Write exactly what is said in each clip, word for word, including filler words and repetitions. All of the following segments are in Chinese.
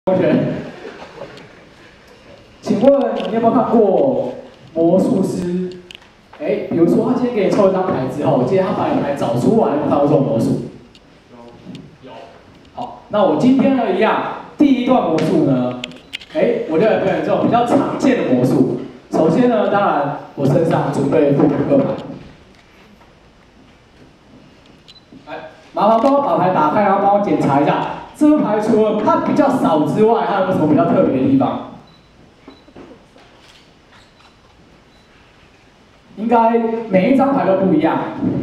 同学，请问你有没有看过魔术师？哎，比如说他今天给你抽一张牌之后，今天他把你牌找出来，有没有看过这种魔术？有。有。好，那我今天呢一样，第一段魔术呢，哎，我就来表演这种比较常见的魔术。首先呢，当然我身上准备复扑克牌。 麻烦帮我把牌打开，然后帮我检查一下，这张牌除了它比较少之外，还有没有什么比较特别的地方？应该每一张牌都不一样，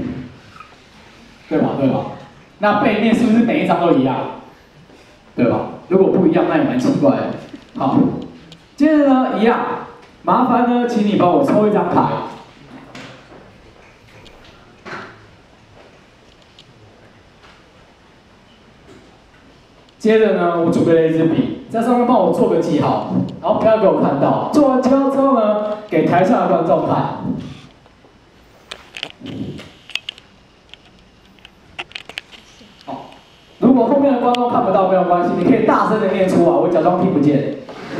对吧？对吧？那背面是不是每一张都一样？对吧？如果不一样，那也蛮奇怪的。好，接着呢，一样，麻烦呢，请你帮我抽一张牌。 接着呢，我准备了一支笔，在上面帮我做个记号，然后不要给我看到。做完记号之后呢，给台下的观众看。好，如果后面的观众看不到没有关系，你可以大声的念出啊，我假装听不见。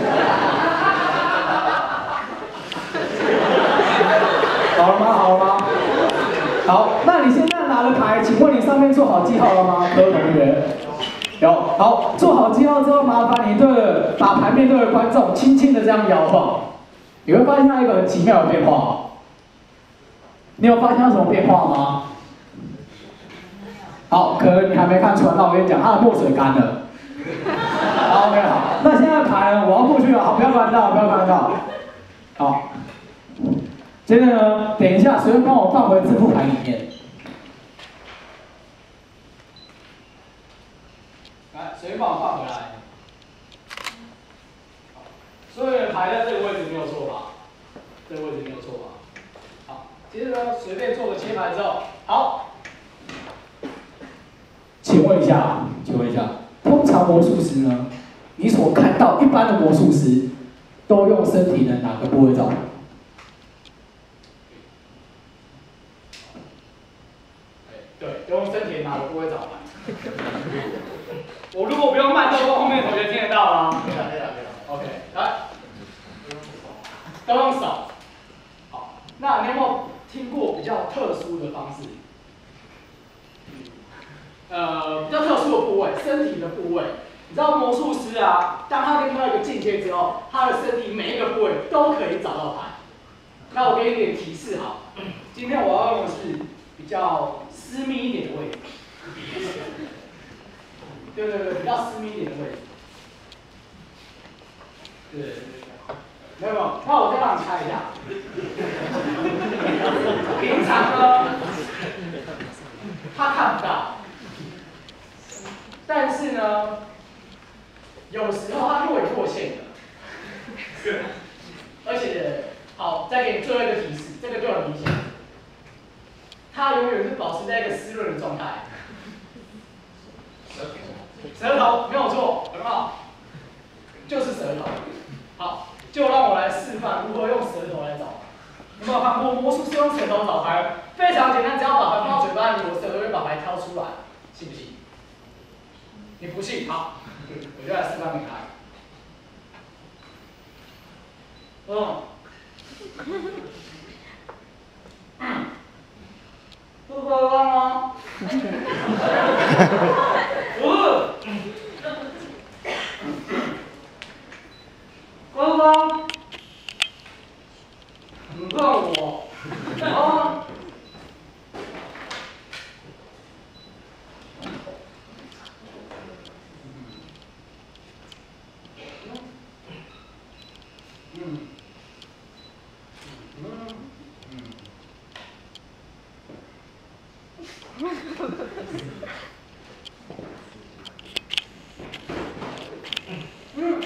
好了吗？好了吗？好，那你现在拿了牌，请问你上面做好记号了吗，各位同学？ 有好，做好记号之后，麻烦你对着把牌面对着观众，轻轻的这样摇晃，你会发现它一个很奇妙的变化。你有发现它什么变化吗？好，可能你还没看出来，那我跟你讲，它的墨水干了。好 ，OK， 好，那现在牌呢，我要过去了，好，不要翻到，不要翻到。好，接着呢，等一下，随便帮我放回这副牌里面。 来，随便帮我放回来。所有的牌在这个位置没有错吧？这个位置没有错吧？好，接着呢，随便做个切牌之后，好。请问一下，请问一下，通常魔术师呢，你所看到一般的魔术师，都用身体的哪个部位找牌？对，都用身体的哪个部位找牌？我如果不用慢动作，后面同学听得到吗？可以了，可以了，可以了。OK， 来，都用手。好，那你有没有听过比较特殊的方式？呃，比较特殊的部位，身体的部位。你知道魔术师啊，当他练到一个境界之后，他的身体每一个部位都可以找到牌。那我给你点提示好，今天我要用的是比较私密一点的位置。对对对，比较私密一点的位置。对对对对，没有没有，那我再让你猜一下。平常呢，他看不到，但是呢，有时候他若隐若现的。而且，好，再给你最后一个提示，这个就很明显，他永远是保持在一个湿润的状态。 舌头没有错，很好，就是舌头。好，就让我来示范如何用舌头来找牌。有没有看过魔术师用舌头找牌？非常简单，只要把牌放到嘴巴里，我舌头会把牌挑出来，信不信？你不信？好，我就来示范给你看。嗯。不喝光吗？不是。 刚刚，你看我，啊，嗯，嗯，嗯。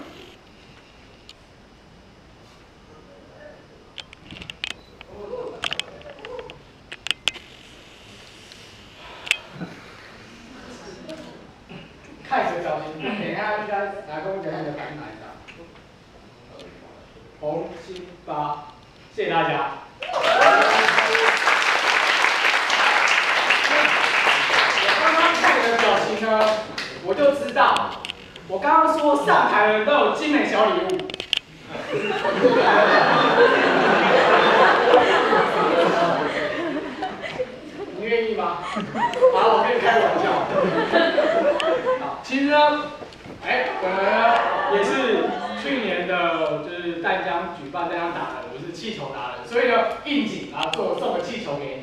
看你的表情，等一下应该来跟我讲你的牌是哪一张？红心八，谢谢大家。我刚刚看你的表情呢，我就知道我刚刚说上台的人都有精美小礼物。你愿意吗？好，我跟你开玩笑。好，其实呢，哎，我呢也是去年的，就是淡江举办淡江达人，我是气球达人，所以呢应景啊，做送个气球给你。